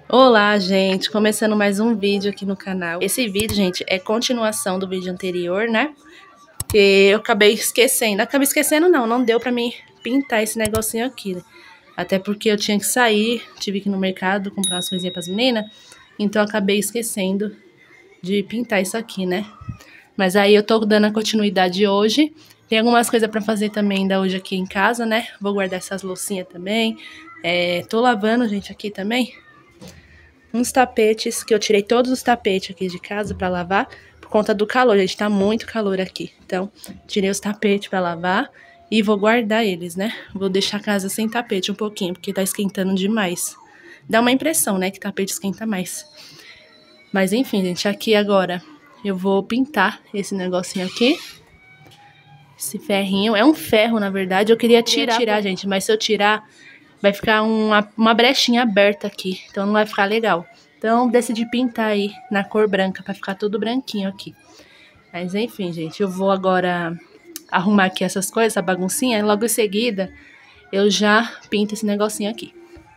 Olá, gente! Começando mais um vídeo aqui no canal. Esse vídeo, gente, é continuação do vídeo anterior, né? Que eu acabei esquecendo. Acabei esquecendo não deu pra mim pintar esse negocinho aqui, né? Até porque eu tinha que sair, tive que ir no mercado comprar umas coisinhas pras meninas. Então eu acabei esquecendo de pintar isso aqui, né? Mas aí eu tô dando a continuidade hoje. Tem algumas coisas pra fazer também ainda hoje aqui em casa, né? Vou guardar essas loucinhas também. Tô lavando, gente, aqui também uns tapetes, que eu tirei todos os tapetes aqui de casa pra lavar, por conta do calor, gente, tá muito calor aqui. Então, tirei os tapetes pra lavar e vou guardar eles, né? Vou deixar a casa sem tapete um pouquinho, porque tá esquentando demais. Dá uma impressão, né, que tapete esquenta mais. Mas enfim, gente, aqui agora eu vou pintar esse negocinho aqui. Esse ferrinho, é um ferro, na verdade, eu queria tirar, gente, mas se eu tirar, vai ficar uma brechinha aberta aqui, então não vai ficar legal. Então decidi pintar aí na cor branca, pra ficar tudo branquinho aqui. Mas enfim, gente, eu vou agora arrumar aqui essas coisas, essa baguncinha, e logo em seguida eu já pinto esse negocinho aqui.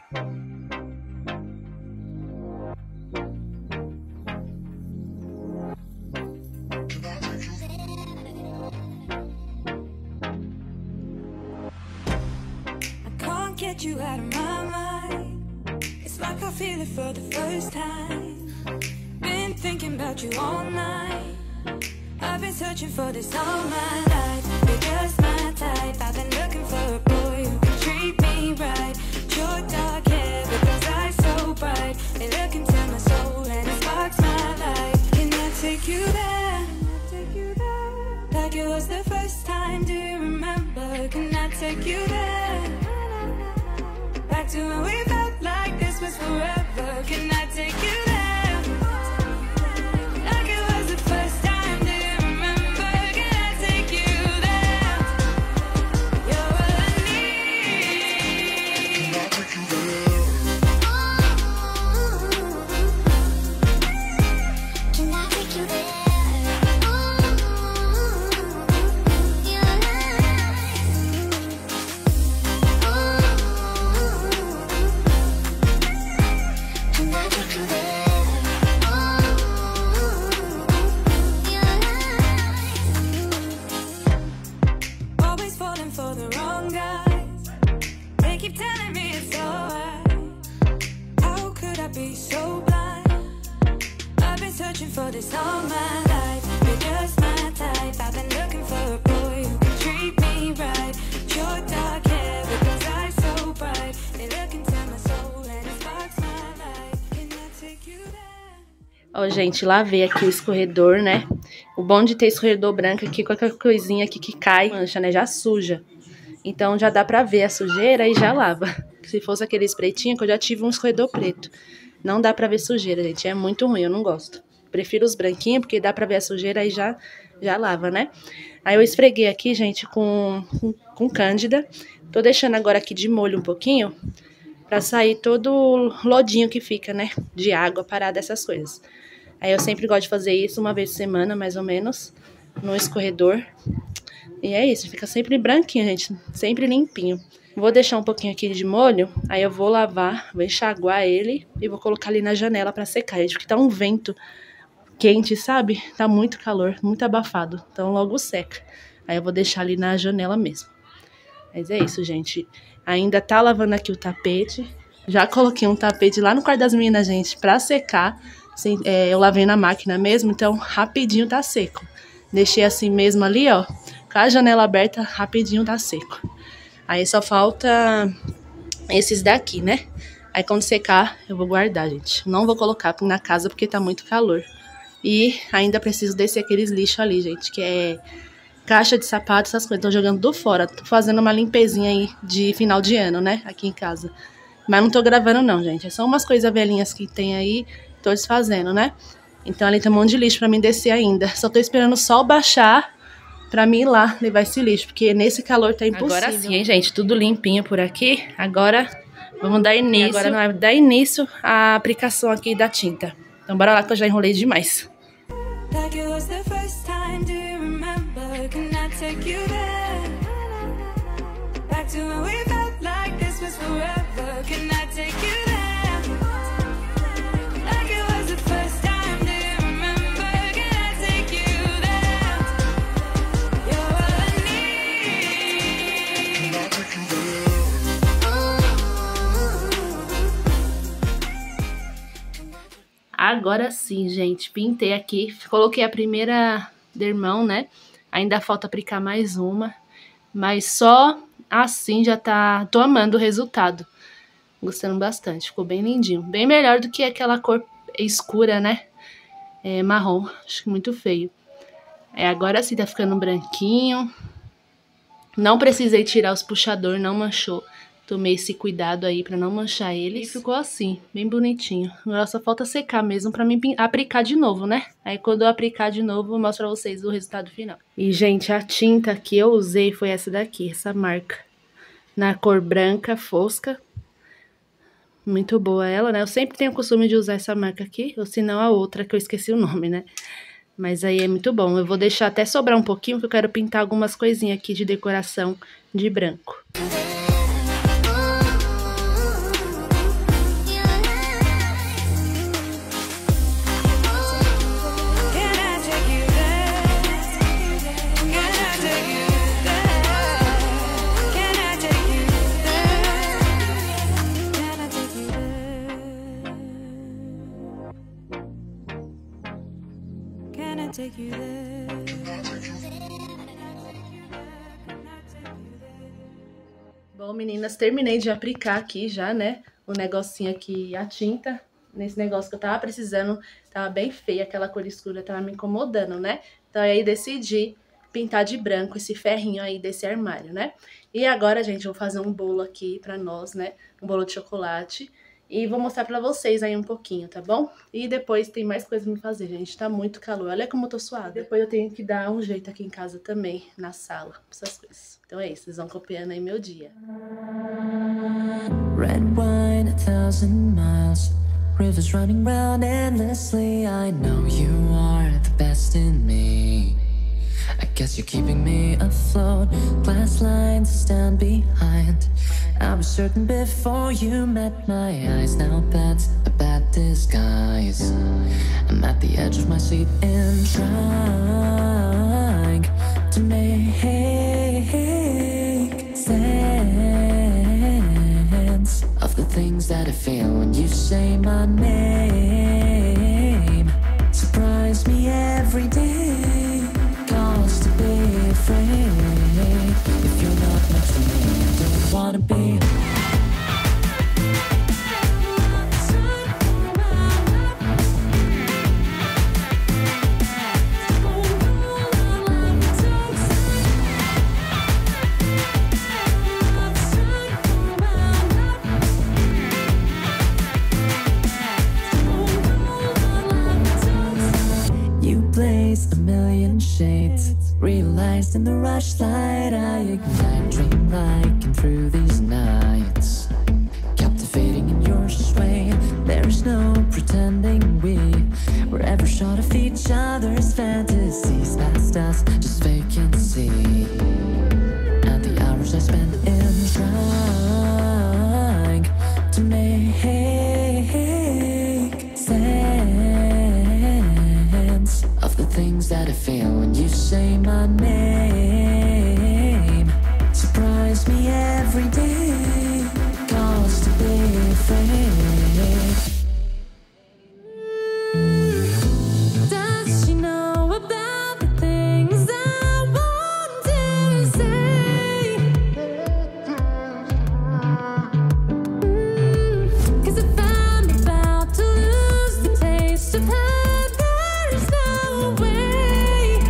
Get you out of my mind. It's like I feel it for the first time. Been thinking about you all night. I've been searching for this all my life. You're just my type. I've been looking for a boy who can treat me right. Your dark hair with those eyes so bright. They look into my soul and it sparks my life. Can I take you there? Like it was the first time. Do you remember? Can I take you there? Back to when we felt like this was forever. Can I take you there? Like it was the first time. Do you remember? Can I take you there? You're what I need. Can I take you there? Can I take you there? For this all my life, you're just my type. I've been looking for a boy who can treat me right. Your dark hair with those eyes so bright. They look into my soul and it sparks my life. Can I take you there? Ó, gente, lavei aqui o escorredor, né? O bom de ter escorredor branco aqui, qualquer coisinha aqui que cai, mancha, né? Já suja. Então já dá pra ver a sujeira e já lava. Se fosse aquele pretinho, que eu já tive um escorredor preto. Não dá pra ver sujeira, gente. É muito ruim, eu não gosto. Prefiro os branquinhos, porque dá pra ver a sujeira e já lava, né? Aí eu esfreguei aqui, gente, com cândida. Tô deixando agora aqui de molho um pouquinho, pra sair todo o lodinho que fica, né? De água, parada, essas coisas. Aí eu sempre gosto de fazer isso uma vez por semana, mais ou menos, no escorredor. E é isso, fica sempre branquinho, gente, sempre limpinho. Vou deixar um pouquinho aqui de molho, aí eu vou lavar, vou enxaguar ele e vou colocar ali na janela pra secar, gente, porque tá um vento quente, sabe? Tá muito calor, muito abafado, então logo seca. Aí eu vou deixar ali na janela mesmo. Mas é isso, gente. Ainda tá lavando aqui o tapete. Já coloquei um tapete lá no quarto das meninas, gente, pra secar. Assim, eu lavei na máquina mesmo, então rapidinho tá seco. Deixei assim mesmo ali, ó, com a janela aberta, rapidinho tá seco. Aí só falta esses daqui, né? Aí quando secar, eu vou guardar, gente. Não vou colocar na casa porque tá muito calor. E ainda preciso descer aqueles lixos ali, gente, que é caixa de sapato, essas coisas. Tô jogando do fora. Tô fazendo uma limpezinha aí de final de ano, né? Aqui em casa. Mas não tô gravando não, gente. É só umas coisas velhinhas que tem aí. Tô desfazendo, né? Então ali tem um monte de lixo pra mim descer ainda. Só tô esperando o sol baixar pra mim ir lá levar esse lixo. Porque nesse calor tá impossível. Agora sim, hein, gente? Tudo limpinho por aqui. Agora vamos dar início. Agora não vai dar início à aplicação aqui da tinta. Então bora lá que eu já enrolei demais. Like it was the first time, do you remember? Can I take you there? Back to when we felt like this was forever. Can I take you there? Agora sim, gente, pintei aqui, coloquei a primeira dermão, né? Ainda falta aplicar mais uma, mas só assim já tô amando o resultado. Gostando bastante, ficou bem lindinho. Bem melhor do que aquela cor escura, né? Marrom, acho muito feio. Agora sim tá ficando branquinho. Não precisei tirar os puxadores, não manchou. Tomei esse cuidado aí pra não manchar eles. E ficou assim, bem bonitinho. Agora só falta secar mesmo pra mim aplicar de novo, né? Aí quando eu aplicar de novo, eu mostro pra vocês o resultado final. E, gente, a tinta que eu usei foi essa daqui, essa marca. Na cor branca, fosca. Muito boa ela, né? Eu sempre tenho o costume de usar essa marca aqui, ou se não a outra, que eu esqueci o nome, né? Mas aí é muito bom. Eu vou deixar até sobrar um pouquinho, porque eu quero pintar algumas coisinhas aqui de decoração de branco. Take you there. Bom, meninas, terminei de aplicar aqui já, né? O negocinho aqui, a tinta. Nesse negócio que eu tava precisando, tava bem feia, aquela cor escura tava me incomodando, né? Então aí decidi pintar de branco esse ferrinho aí desse armário, né? E agora, gente, eu vou fazer um bolo aqui pra nós, né? Um bolo de chocolate. E vou mostrar pra vocês aí um pouquinho, tá bom? E depois tem mais coisa pra me fazer, gente. Tá muito calor. Olha como eu tô suada. Depois eu tenho que dar um jeito aqui em casa também, na sala, essas coisas. Então é isso, vocês vão acompanhando aí meu dia. Red wine, 1,000 miles. Rivers running round endlessly. I know you are the best in me. I guess you're keeping me afloat. Glass lines stand behind. I was certain before you met my eyes. Now that's a bad disguise. I'm at the edge of my seat and trying to make sense of the things that I feel when you say my name. Surprise me every day. Cause to be afraid. If you're not next to me, I don't wanna be. A million shades, realized in the rush light, I ignite, dream like and through these nights, captivating in your sway. There's no pretending we're ever short of each other's fantasies. Past us, just vacancy, and the hours I spend in trying to make sense of the things that I feel when you say my name. Surprise me every day. Cause to be afraid. Does she know about the things I want to say? 'Cause if I'm about to lose the taste of her, there's no way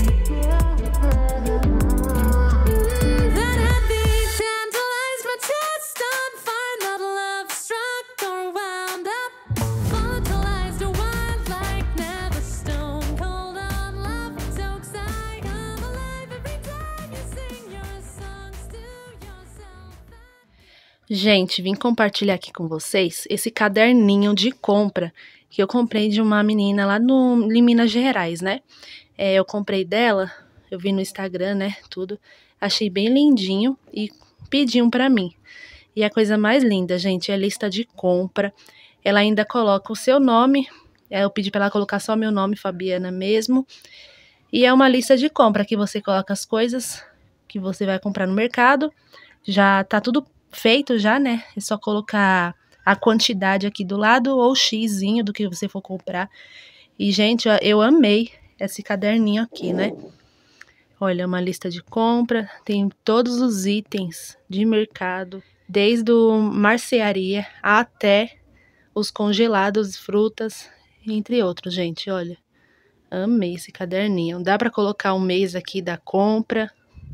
that I'd be tantalized, my chest on fire, not love struck or wound up, volatilized or wild like never, stone cold on love, so I come alive every time you sing your songs to yourself. Gente, vim compartilhar aqui com vocês esse caderninho de compra que eu comprei de uma menina lá em Minas Gerais, né? Eu comprei dela, eu vi no Instagram, né, tudo. Achei bem lindinho e pedi um pra mim. E a coisa mais linda, gente, é a lista de compra. Ela ainda coloca o seu nome. Eu pedi pra ela colocar só meu nome, Fabiana mesmo. E é uma lista de compra que você coloca as coisas que você vai comprar no mercado. Já tá tudo feito já, né? É só colocar a quantidade aqui do lado ou o xizinho do que você for comprar. E, gente, ó, eu amei esse caderninho aqui, né? Olha, uma lista de compra, tem todos os itens de mercado, desde o marcearia até os congelados, frutas, entre outros, gente, olha. Amei esse caderninho. Dá para colocar um mês aqui da compra.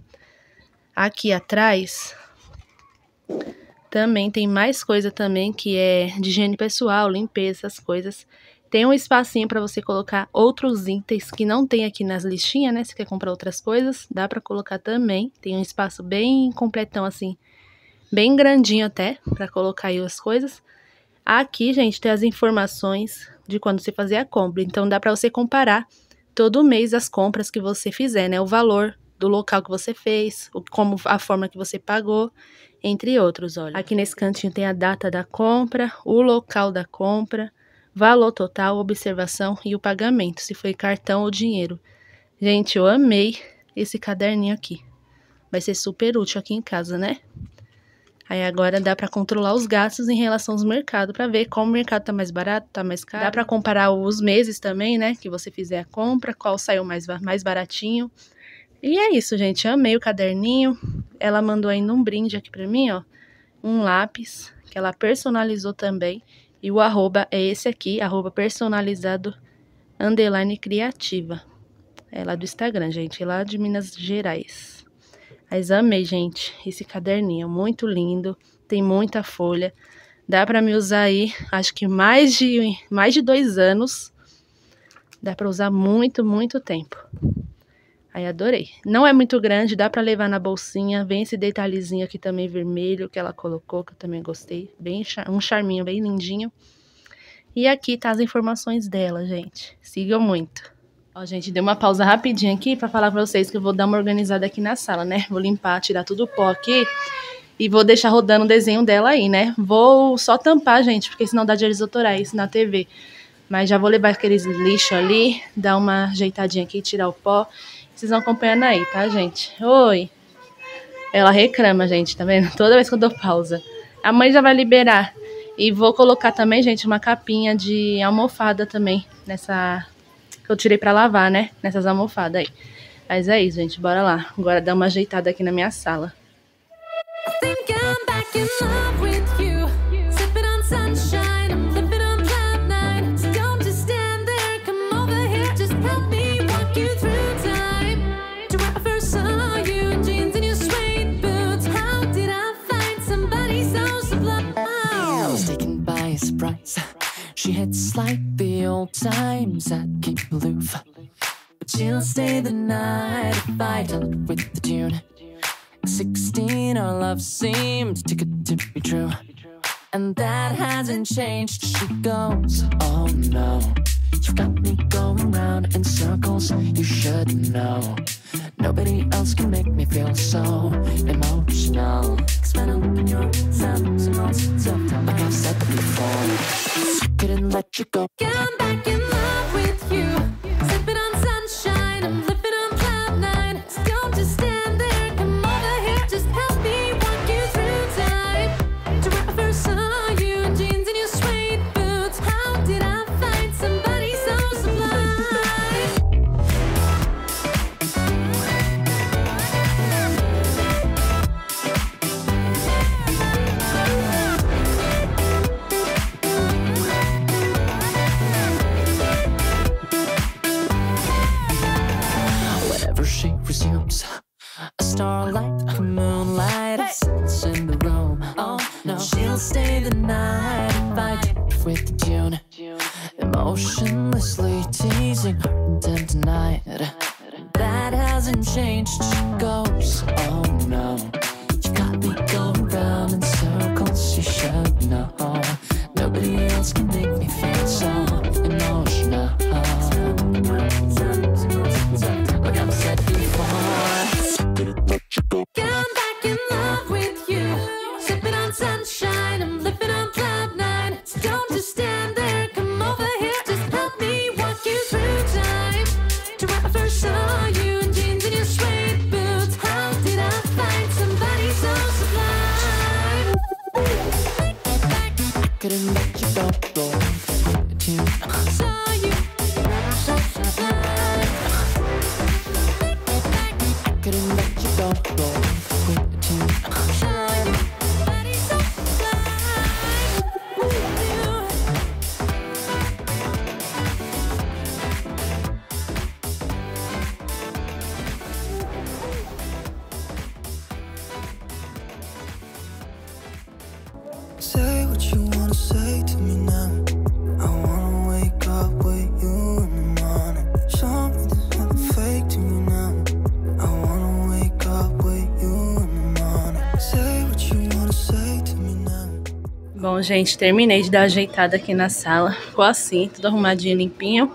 Aqui atrás também tem mais coisa também que é de higiene pessoal, limpeza, essas coisas. Tem um espacinho para você colocar outros itens que não tem aqui nas listinhas, né? Se quer comprar outras coisas, dá para colocar também. Tem um espaço bem completão assim, bem grandinho até, para colocar aí as coisas. Aqui, gente, tem as informações de quando você fazer a compra. Então, dá para você comparar todo mês as compras que você fizer, né? O valor do local que você fez, como a forma que você pagou, entre outros, olha. Aqui nesse cantinho tem a data da compra, o local da compra, valor total, observação e o pagamento, se foi cartão ou dinheiro. Gente, eu amei esse caderninho aqui. Vai ser super útil aqui em casa, né? Aí agora dá para controlar os gastos em relação aos mercados, para ver qual mercado tá mais barato, tá mais caro. Dá para comparar os meses também, né, que você fizer a compra, qual saiu mais baratinho. E é isso, gente, amei o caderninho. Ela mandou ainda um brinde aqui para mim, ó, um lápis, que ela personalizou também. E o arroba é esse aqui, @personalizado _criativa. É lá do Instagram, gente, lá de Minas Gerais. Mas amei, gente, esse caderninho, muito lindo, tem muita folha, dá pra me usar aí, acho que mais de 2 anos, dá pra usar muito, muito tempo. Aí adorei. Não é muito grande, dá pra levar na bolsinha, vem esse detalhezinho aqui também vermelho que ela colocou, que eu também gostei, bem, um charminho bem lindinho. E aqui tá as informações dela, gente, sigam muito. Ó, gente, dei uma pausa rapidinho aqui pra falar pra vocês que eu vou dar uma organizada aqui na sala, né? Vou limpar, tirar tudo o pó aqui e vou deixar rodando o desenho dela aí, né? Vou só tampar, gente, porque senão dá direitos autorais na TV. Mas já vou levar aqueles lixos ali, dar uma ajeitadinha aqui, tirar o pó. Vocês vão acompanhando aí, tá, gente? Oi! Ela reclama, gente, tá vendo? Toda vez que eu dou pausa. A mãe já vai liberar. E vou colocar também, gente, uma capinha de almofada também nessa... que eu tirei pra lavar, né? Nessas almofadas aí. Mas é isso, gente. Bora lá. Agora dar uma ajeitada aqui na minha sala. She hits like the old times that keep aloof, but she'll stay the night if I tell it with the tune. At 16 our love seemed too good to be true, and that hasn't changed. She goes, oh no, you've got me going round in circles. You should know, nobody else can make me feel so emotional. 'Cause when I look in your eyes, like I've said before, couldn't let you go. I'm back in love with you. Sipping on sunshine, I'm living on cloud 9. So don't just stand there, come over here, just help me walk you through time. To where I first saw you in jeans and your suede boots. How did I find somebody so sublime? She resumes a starlight, a moonlight, sits in the room. Oh no, she'll stay the night if I dip with the tune, emotionlessly teasing her intent tonight. That hasn't changed. She goes, oh no, you got me going round in circles. You should know, nobody else can make me feel so emotional. Like I've said before, I'm back in love with you. Sipping on sunshine, I'm living on cloud 9. So don't just stand there, come over here, just help me walk you through time. To where I first saw you in jeans and your suede boots. How did I find somebody so sublime? Bom, gente, terminei de dar ajeitada aqui na sala. Ficou assim, tudo arrumadinho, limpinho.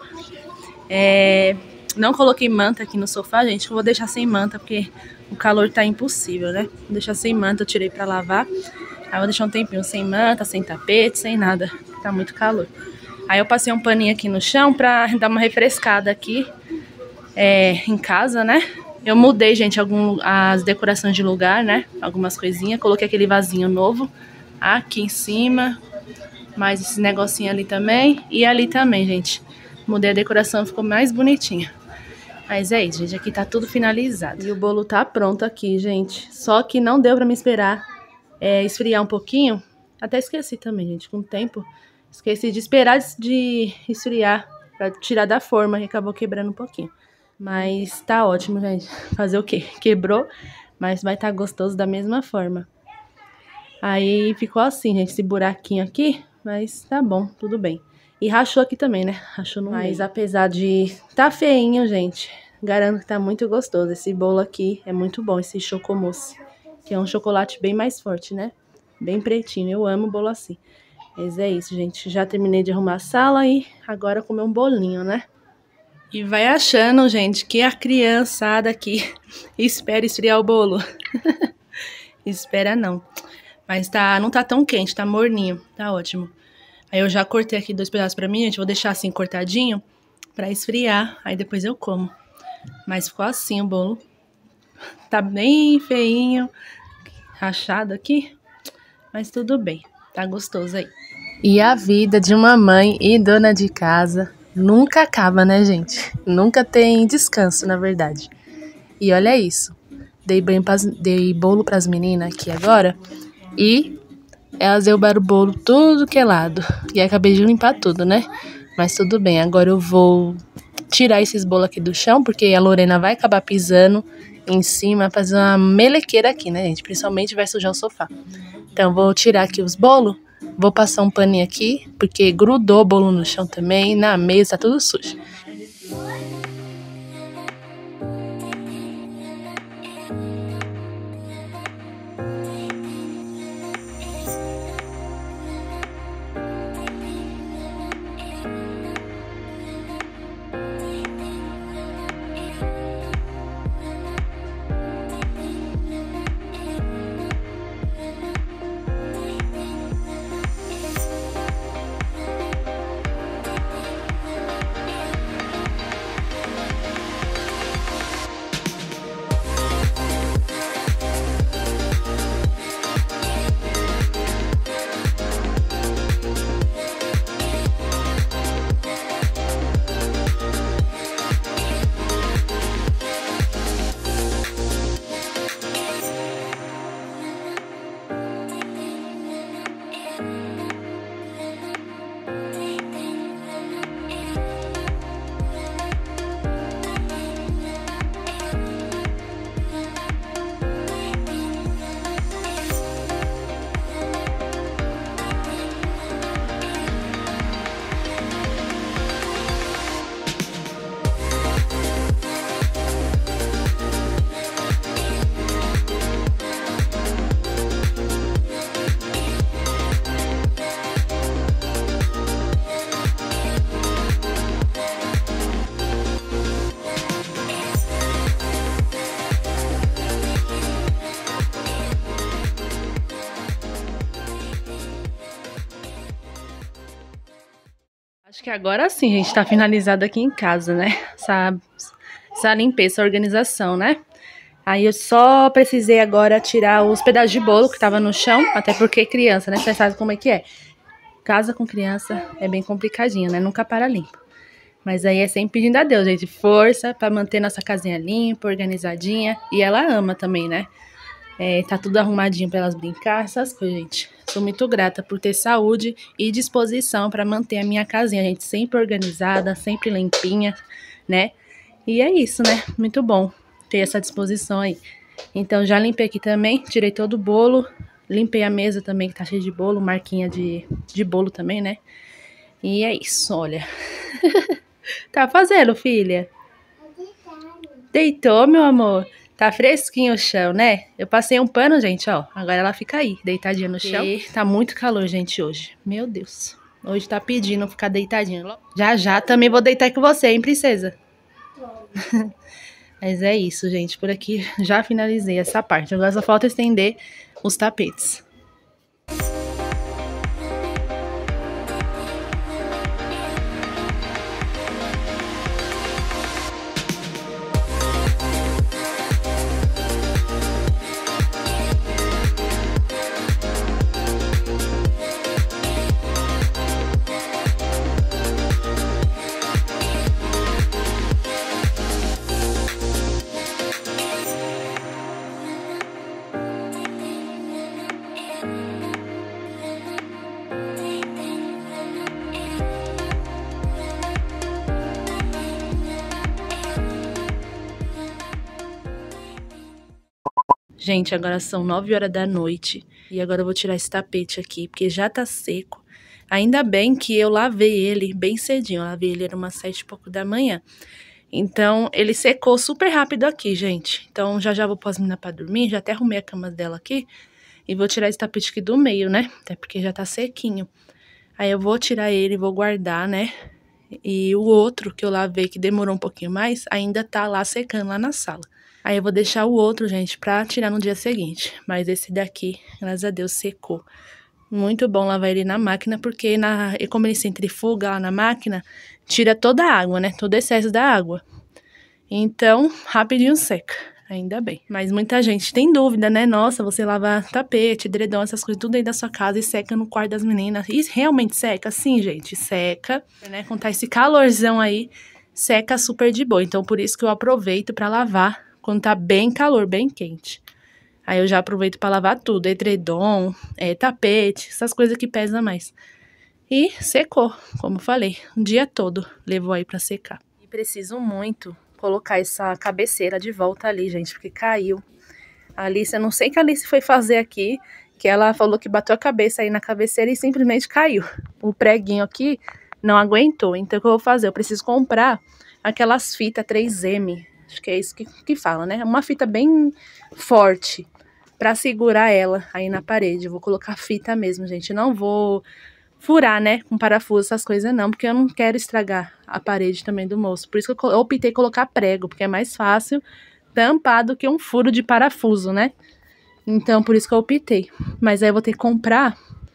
Não coloquei manta aqui no sofá, gente. Eu vou deixar sem manta, porque o calor tá impossível, né? Vou deixar sem manta, eu tirei pra lavar. Aí vou deixar um tempinho sem manta, sem tapete, sem nada. Tá muito calor. Aí eu passei um paninho aqui no chão pra dar uma refrescada aqui em casa, né? Eu mudei, gente, as decorações de lugar, né? Algumas coisinhas. Coloquei aquele vasinho novo aqui em cima, mais esse negocinho ali também, e ali também, gente. Mudei a decoração, ficou mais bonitinha. Mas é isso, gente, aqui tá tudo finalizado. E o bolo tá pronto aqui, gente. Só que não deu pra me esperar esfriar um pouquinho. Até esqueci também, gente, com o tempo. Esqueci de esperar de esfriar pra tirar da forma, e acabou quebrando um pouquinho. Mas tá ótimo, gente. Fazer o quê? Quebrou, mas vai tá gostoso da mesma forma. Aí ficou assim, gente, esse buraquinho aqui, mas tá bom, tudo bem. E rachou aqui também, né? Rachou no meio. Mas apesar de tá feinho, gente, garanto que tá muito gostoso. Esse bolo aqui é muito bom, esse chocomousse, que é um chocolate bem mais forte, né? Bem pretinho, eu amo bolo assim. Mas é isso, gente, já terminei de arrumar a sala e agora comer um bolinho, né? E vai achando, gente, que a criançada aqui espera esfriar o bolo. Espera não. Mas não tá tão quente, tá morninho, tá ótimo. Aí eu já cortei aqui 2 pedaços pra mim, gente. Vou deixar assim cortadinho pra esfriar. Aí depois eu como. Mas ficou assim o bolo. Tá bem feinho. Rachado aqui. Mas tudo bem. Tá gostoso aí. E a vida de uma mãe e dona de casa nunca acaba, né, gente? Nunca tem descanso, na verdade. E olha isso. Dei bolo pras meninas aqui agora. E elas derrubaram o bolo tudo que é lado. E acabei de limpar tudo, né? Mas tudo bem, agora eu vou tirar esses bolos aqui do chão, porque a Lorena vai acabar pisando em cima, fazer uma melequeira aqui, né, gente? Principalmente vai sujar o sofá. Então, vou tirar aqui os bolos, vou passar um paninho aqui, porque grudou o bolo no chão também, na mesa, tá tudo sujo. Acho que agora sim, a gente tá finalizado aqui em casa, né? Essa limpeza, essa organização, né? Aí eu só precisei agora tirar os pedaços de bolo que tava no chão, até porque criança, né? Vocês sabem como é que é. Casa com criança é bem complicadinho, né? Nunca para limpo. Mas aí é sempre pedindo a Deus, gente, força pra manter nossa casinha limpa, organizadinha. E ela ama também, né? Tá tudo arrumadinho pra elas brincar, essas coisas, gente. Sou muito grata por ter saúde e disposição pra manter a minha casinha, gente, sempre organizada, sempre limpinha, né? E é isso, né? Muito bom ter essa disposição aí. Então, já limpei aqui também, tirei todo o bolo, limpei a mesa também, que tá cheia de bolo, marquinha de bolo também, né? E é isso, olha. Tá fazendo, filha? Deitou, meu amor? Tá fresquinho o chão, né? Eu passei um pano, gente, ó. Agora ela fica aí, deitadinha no chão. E tá muito calor, gente, hoje. Meu Deus. Hoje tá pedindo ficar deitadinha. Já já também vou deitar com você, hein, princesa? Mas é isso, gente. Por aqui já finalizei essa parte. Agora só falta estender os tapetes. Gente, agora são 9 horas da noite e agora eu vou tirar esse tapete aqui, porque já tá seco. Ainda bem que eu lavei ele bem cedinho, eu lavei ele, era umas 7 e pouco da manhã. Então, ele secou super rápido aqui, gente. Então, já vou pôr as meninas pra dormir, já até arrumei a cama dela aqui. E vou tirar esse tapete aqui do meio, né? Até porque já tá sequinho. Aí eu vou tirar ele, vou guardar, né? E o outro que eu lavei, que demorou um pouquinho mais, ainda tá lá secando lá na sala. Aí eu vou deixar o outro, gente, pra tirar no dia seguinte. Mas esse daqui, graças a Deus, secou. Muito bom lavar ele na máquina, porque como ele centrifuga lá na máquina, tira toda a água, né? Todo o excesso da água. Então, rapidinho seca. Ainda bem. Mas muita gente tem dúvida, né? Nossa, você lava tapete, edredom, essas coisas, tudo aí da sua casa e seca no quarto das meninas. E realmente seca? Sim, gente, seca. Né? Quando tá esse calorzão aí, seca super de boa. Então, por isso que eu aproveito pra lavar quando tá bem calor, bem quente. Aí eu já aproveito pra lavar tudo, edredom, tapete, essas coisas que pesam mais. E secou, como eu falei, o dia todo levou aí pra secar. E preciso muito colocar essa cabeceira de volta ali, gente, porque caiu. A Alice, eu não sei o que a Alice foi fazer aqui, que ela falou que bateu a cabeça aí na cabeceira e simplesmente caiu. O preguinho aqui não aguentou, então o que eu vou fazer? Eu preciso comprar aquelas fitas 3M, acho que é isso que fala, né? Uma fita bem forte pra segurar ela aí na parede. Eu vou colocar fita mesmo, gente. Não vou furar, né? Com parafuso, essas coisas não, porque eu não quero estragar a parede também do moço. Por isso que eu optei colocar prego, porque é mais fácil tampar do que um furo de parafuso, né? Então, por isso que eu optei. Mas aí eu vou ter que comprar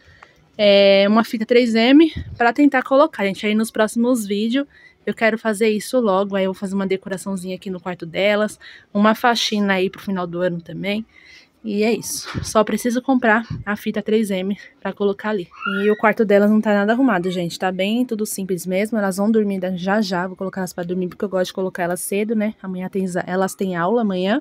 uma fita 3M pra tentar colocar, gente. Aí nos próximos vídeos eu quero fazer isso logo. Aí eu vou fazer uma decoraçãozinha aqui no quarto delas, uma faxina aí pro final do ano também. E é isso. Só preciso comprar a fita 3M pra colocar ali. E o quarto delas não tá nada arrumado, gente. Tá bem tudo simples mesmo. Elas vão dormir já já. Vou colocar elas pra dormir porque eu gosto de colocar elas cedo, né? Amanhã elas têm aula amanhã.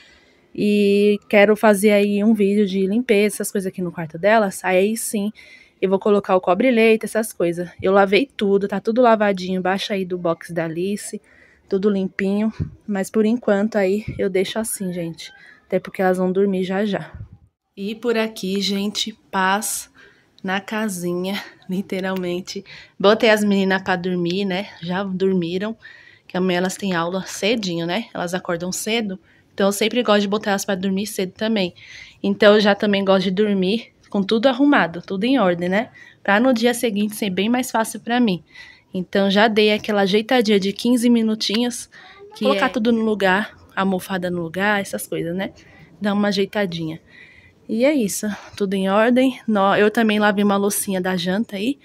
E quero fazer aí um vídeo de limpeza, essas coisas aqui no quarto delas. Aí sim, eu vou colocar o cobre-leite, essas coisas. Eu lavei tudo, tá tudo lavadinho. Embaixo aí do box da Alice. Tudo limpinho. Mas por enquanto aí eu deixo assim, gente. Até porque elas vão dormir já já. E por aqui, gente, paz na casinha, literalmente. Botei as meninas pra dormir, né? Já dormiram, que amanhã elas têm aula cedinho, né? Elas acordam cedo, então eu sempre gosto de botar elas pra dormir cedo também. Então eu já também gosto de dormir com tudo arrumado, tudo em ordem, né? Pra no dia seguinte ser bem mais fácil pra mim. Então já dei aquela ajeitadinha de 15 minutinhos, colocar tudo no lugar, a almofada no lugar, essas coisas, né? Dar uma ajeitadinha. E é isso, tudo em ordem. Eu também lavei uma loucinha da janta aí.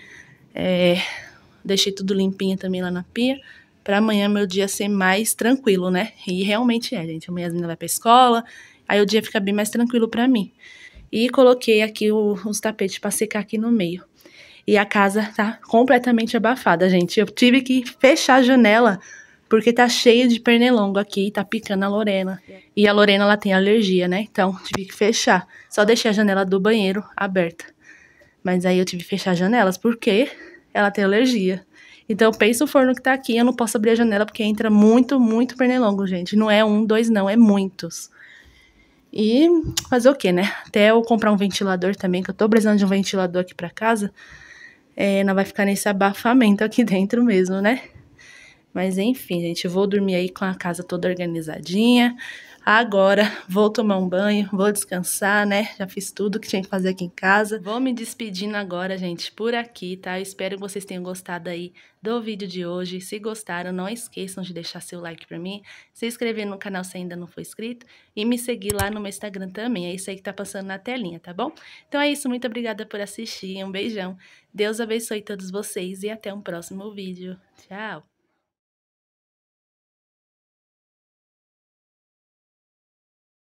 Deixei tudo limpinho também lá na pia. Pra amanhã meu dia ser mais tranquilo, né? E realmente gente. Amanhã as meninas vão pra escola. Aí o dia fica bem mais tranquilo pra mim. E coloquei aqui os tapetes pra secar aqui no meio. E a casa tá completamente abafada, gente. Eu tive que fechar a janela porque tá cheio de pernilongo aqui, tá picando a Lorena. E a Lorena, ela tem alergia, né? Então, tive que fechar. Só deixei a janela do banheiro aberta. Mas aí eu tive que fechar as janelas, porque ela tem alergia. Então, pensa o forno que tá aqui, eu não posso abrir a janela, porque entra muito, muito pernilongo, gente. Não é um, dois, não, é muitos. E fazer o quê, né? Até eu comprar um ventilador também, que eu tô precisando de um ventilador aqui pra casa. Não vai ficar nesse abafamento aqui dentro mesmo, né? Mas enfim, gente, eu vou dormir aí com a casa toda organizadinha. Agora vou tomar um banho, vou descansar, né? Já fiz tudo que tinha que fazer aqui em casa. Vou me despedindo agora, gente, por aqui, tá? Eu espero que vocês tenham gostado aí do vídeo de hoje. Se gostaram, não esqueçam de deixar seu like pra mim, se inscrever no canal se ainda não for inscrito e me seguir lá no meu Instagram também. É isso aí que tá passando na telinha, tá bom? Então é isso, muito obrigada por assistir, um beijão. Deus abençoe todos vocês e até um próximo vídeo. Tchau!